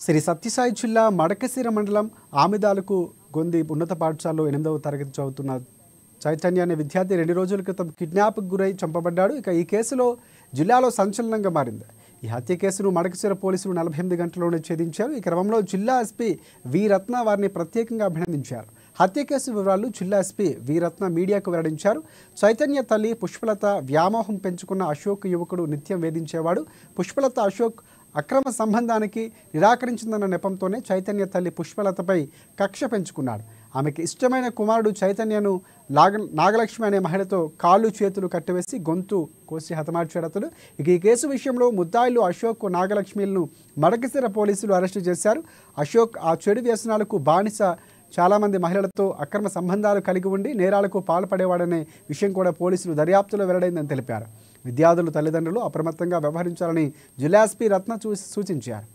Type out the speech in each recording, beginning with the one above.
శ్రీ సత్యసాయి జిల్లా మడకశిర మండలం ఆమిదాలకు గొంది ఉన్నత పాఠశాలలో 8వ తరగతి చదువుతున్న చైతన్య అనే విద్యార్థి 2 రోజుల క్రితం కిడ్నాప్కు గురై చంపబడ్డాడు. ఇక ఈ కేసులో జిల్లాలో సంచలనంగా మారింది. ఈ హత్య కేసును మడకశిర పోలీసులు 48 గంటల్లోనే ఛేదించారు. ఈ క్రమంలో జిల్లా ఎస్పీ వి రత్న వారిని ప్రత్యేకంగా అభినందించారు. హత్య కేసు వివరాలు జిల్లా ఎస్పీ వి రత్న మీడియాకు వెల్లడించారు. చైతన్య తల్లి పుష్పలత వ్యామోహం పెంచుకున్న అశోక్ యువకుడు నిత్యం వేధించేవాడు. పుష్పలత అశోక్ అక్రమ సంబంధానికి నిరాకరించిందన్న నెపంతోనే చైతన్య తల్లి పుష్పలతపై కక్ష పెంచుకున్నాడు. ఆమెకి ఇష్టమైన కుమారుడు చైతన్యను నాగలక్ష్మి అనే మహిళతో కాళ్ళు చేతులు కట్టివేసి గొంతు కోసి హతమార్చాడు అతడు. ఇక ఈ కేసు విషయంలో ముద్దాయిలు అశోక్ నాగలక్ష్మిలను మడకశిర పోలీసులు అరెస్టు చేశారు. అశోక్ ఆ చెడు వ్యసనాలకు బానిస, చాలామంది మహిళలతో అక్రమ సంబంధాలు కలిగి ఉండి నేరాలకు పాల్పడేవాడనే విషయం కూడా పోలీసులు దర్యాప్తులో వెల్లడైందని తెలిపారు. విద్యార్థులు తల్లిదండ్రులు అప్రమత్తంగా వ్యవహరించాలని జిల్లా ఎస్పీ రత్న సూచించారు.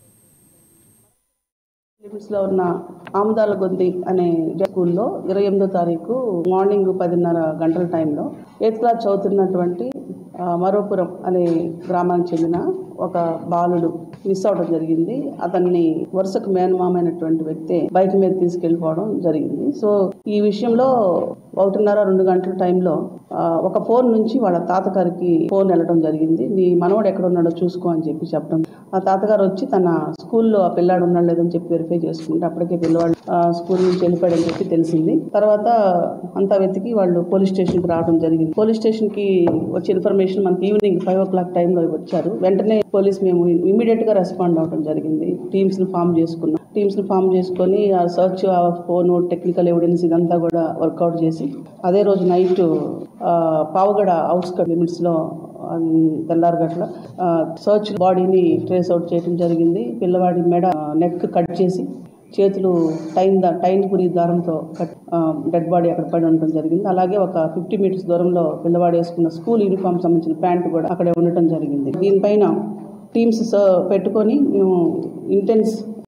లిమిట్స్లో ఉన్న ఆముదాల గొంది అనే స్కూల్లో 28వ తారీఖు మార్నింగ్ 10:30 గంటల టైంలో 8th క్లాస్ చదువుతున్నటువంటి మరోపురం అనే గ్రామానికి చెందిన ఒక బాలుడు మిస్ అవడం జరిగింది. అతన్ని వరుసకు మేనమామైనటువంటి వ్యక్తి బైక్ మీద తీసుకెళ్లిపోవడం జరిగింది. సో ఈ విషయంలో 1:30-2 గంటల టైంలో ఒక ఫోన్ నుంచి వాళ్ళ తాతగారికి ఫోన్ వెళ్ళడం జరిగింది. నీ మనవడు ఎక్కడ ఉన్నాడో చూసుకో అని చెప్పడం. ఆ తాతగారు వచ్చి తన స్కూల్లో ఆ పిల్లాడు ఉన్నాడు లేదని చెప్పి వెరిఫై చేసుకుంటే అప్పటికే పిల్లవాడు స్కూల్ నుంచి వెళ్ళిపోయాడని చెప్పి తెలిసింది. తర్వాత అంతా వెతికి వాళ్ళు పోలీస్ స్టేషన్కి రావడం జరిగింది. పోలీస్ స్టేషన్కి వచ్చే ఇన్ఫర్మేషన్ మనకి ఈవినింగ్ 5 o'clock టైంలో వచ్చారు. వెంటనే పోలీస్ మేము ఇమీడియట్ గా రెస్పాండ్ అవడం జరిగింది. టీమ్స్ ని ఫామ్ చేసుకొని ఆ సర్చ్, ఆ ఫోన్, టెక్నికల్ ఎవిడెన్స్ ఇదంతా కూడా వర్కౌట్ చేసి అదే రోజు నైట్ పావుగడ అవుట్స్కట్ లిమిట్స్ లో తెల్లారగట్ల సర్చ్ బాడీని ట్రేస్ అవుట్ చేయడం జరిగింది. పిల్లవాడి మెడ నెక్ కట్ చేసి చేతులు టైన్ పురి దారంతో డెడ్ బాడీ అక్కడ పడి ఉండటం జరిగింది. అలాగే ఒక 50 meters దూరంలో పిల్లవాడు వేసుకున్న స్కూల్ యూనిఫామ్ సంబంధించిన ప్యాంట్ కూడా అక్కడే ఉండటం జరిగింది. దీనిపైన టీమ్స్ పెట్టుకొని మేము ఇంటెన్స్